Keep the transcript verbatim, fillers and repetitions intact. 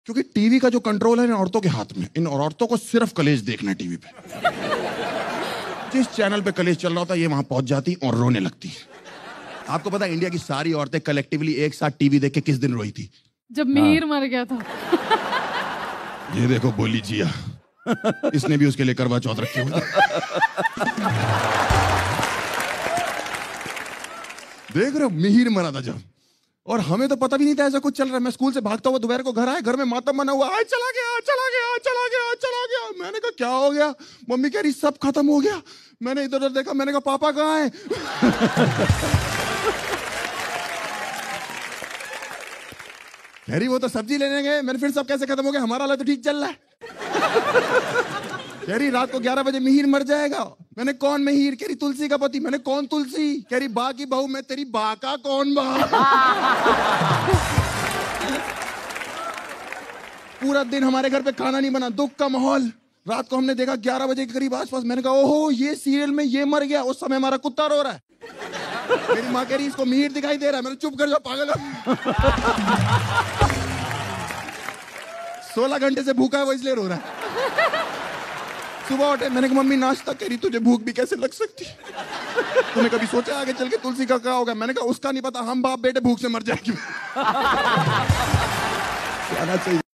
क्योंकि टीवी का जो कंट्रोल है इन औरतों के हाथ में। इन औरतों को सिर्फ कलेश देखना है टीवी पे। जिस चैनल पे कलेश चल रहा होता है ये वहां पहुंच जाती और रोने लगती। आपको पता है इंडिया की सारी औरतें कलेक्टिवली एक साथ टीवी देख के किस दिन रोई थी? जब मिहिर मर गया था। ये देखो बोली जिया, इसने भी उसके लिए करवा चौथ रखे हुए। देख रहे हो मिहिर मरा था जब, और हमें तो पता भी नहीं था ऐसा कुछ चल रहा है। मैं स्कूल से भागता हुआ दोपहर को घर आया, घर में मातम बना हुआ, आए चला गया चला गया चला गया चला गया। मैंने कहा क्या हो गया? मम्मी कह रही सब खत्म हो गया। मैंने इधर उधर देखा, मैंने कहा पापा कहाँ है? कह रही वो तो सब्जी लेने गए। मैंने फिर सब कैसे खत्म हो गया? हमारा हाल तो ठीक चल रहा है। कह रही रात को ग्यारह बजे मिहिर मर जाएगा। मैंने कौन मिहिर? कह रही तुलसी का पति। मैंने कौन तुलसी? कह रही बा की बहू। मैं तेरी बा का कौन बा? पूरा दिन हमारे घर पे खाना नहीं बना, दुख का माहौल। रात को हमने देखा ग्यारह बजे के करीब आसपास। मैंने कहा ओहो ये सीरियल में ये मर गया। उस समय हमारा कुत्ता रो रहा है। मेरी माँ कह रही इसको मिहिर दिखाई दे रहा है। मैंने चुप कर जाओ पागल। सोलह घंटे से भूखा है वो, इसलिए रो रहा है। सुबह उठे, मैंने कहा मम्मी नाश्ता। कह रही तुझे भूख भी कैसे लग सकती? तूने कभी सोचा आगे चल के तुलसी का क्या होगा? मैंने कहा उसका नहीं पता, हम बाप बेटे भूख से मर जाएंगे। चाहिए